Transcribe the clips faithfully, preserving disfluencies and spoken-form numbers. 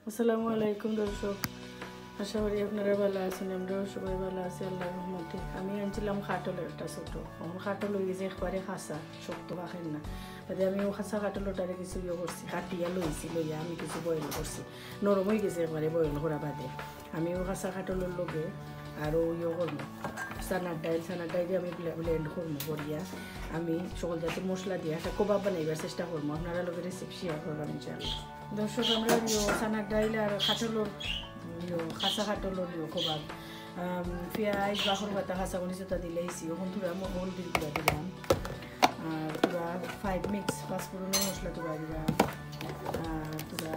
আসসালামু আলাইকুম দর্শক, আশা করি আপনারা ভালো আছেন। আমরাও সবাই ভালো আছি আল্লাহর রহমতে। আমি আনছিলাম খাটল একটা ছোটো, এখন খাটল হয়ে গেছে একবারে খাসা, শক্ত পাখেন না। তাতে আমি ও খাসা খাটলটারে কিছু ইয়ে করছি, কাটিয়া লইছি, লইয়া আমি কিছু বয়েল করছি, নরম হয়ে গেছে একবারে বয়েল করা বাদে। আমি ও খাসা খাটলের লগে আরও ইয়ে করবো, চানার ডাইল চানার ডাইলে আমি ব্লেন্ড করবো, করিয়া আমি সকল জাতের মশলা দিয়ে একটা কবাব বানাইবার চেষ্টা করবো। আপনারা লোক রেসিপি শেয়ার করবেন ইনশাআল্লাহ। দর্শক, আমরা চানার ডাইল আর খাটলর খাসা খাটলর কবাব, পেঁয়াজ বাখর পাতা খাসা কনিচতা দিলেইছি, ওখান থোড়া হলদির গুঁড়া দিলাম, আর তোরা ফাইভ মিক্স পাঁচফোড়নের মশলা তোরা দিলাম, আর তোরা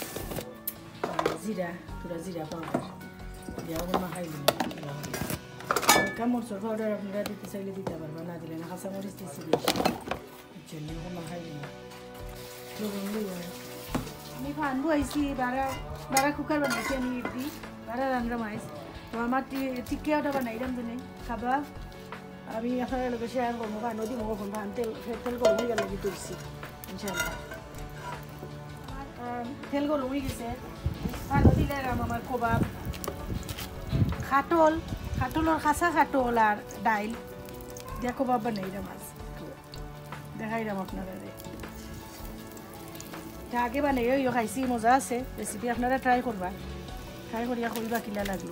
জিরা তোরা জিরা পাউডার দিয়া ওগুলো মাখাই দিলাম। হালকা মরচর পাউডার আপনারা দিতে চাইলে দিতে পারবা, না দিলে না। কাঁচা মরিচ দিচ্ছি বেশি, জন্য ওগুলো মাখাই দিলাম। লবণ লইয়া আমি ফান বইছি, বারা বারা কুকার বানাইছি আমি ইডলি, বারা রান্না মাইস। তো আমার টিকিয়াটা বানাইলাম দিনে খাবা। আমি আপনার লোকের শেয়ার করবো, ফানও দিব কখন ফান তেল তেল গরম হয়ে গেলে দি তুলছি ইনশাল্লাহ। তেল গরম হয়ে গেছে, ফানও দিলে আমার কবাব খাটল খাটলর খাসা খাটল আর ডাইল দিয়া কবাব বানাইলাম। মাছ দেখাইলাম আপনারা, আগে বানাই ইয়ে খাইছি, মজা আছে। রেসিপি আপনারা ট্রাই করবা, ট্রাই করিয়া কইবা কিলা লাগলো।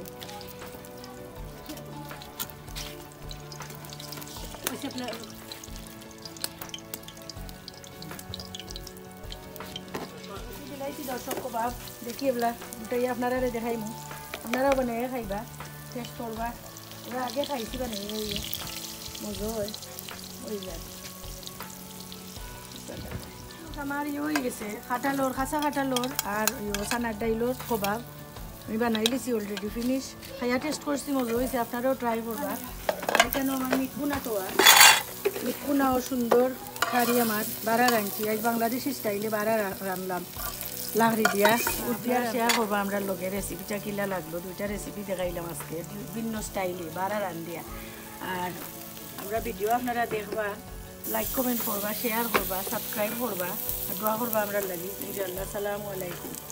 বিলাইছি দর্শক কবাব দেখি এগুলা দুটাই আপনারা দেখাইমু, আপনারাও বানাই খাইবা, টেস্ট করবা। এবার আগে খাইছি বানাই মজা হয় ওই যায়। আমার ইয়ে হয়ে গেছে খাটালোর খাসা খাটালোর আর চানার ডাইলোর কবাব আমি বানাই লিছি অলরেডি, ফিনিশ। খাইয়া টেস্ট করছি, মজা হয়েছে, আপনারাও ট্রাই করবা। এখানে আমার মিটকুনাটোয়া মিটকুনাও সুন্দর কারি আমার বাড়া রাঁধছি, আজ বাংলাদেশি স্টাইলে বাড়া রাঁধলাম লাহরি দিয়া উঠিয়া শেয়ার করবো আমরা লোকের রেসিপিটা কিলা লাগলো। দুইটা রেসিপি দেখাইলাম আজকে বিভিন্ন স্টাইলে বাড়া রাঁধিয়া। আর আমরা ভিডিও আপনারা দেখবা, লাইক কমেন্ট করবা, শেয়ার করবা, সাবস্ক্রাইব করবা, দোয়া করবা আমরা লাগি ইনশাআল্লাহ। আসসালামু আলাইকুম।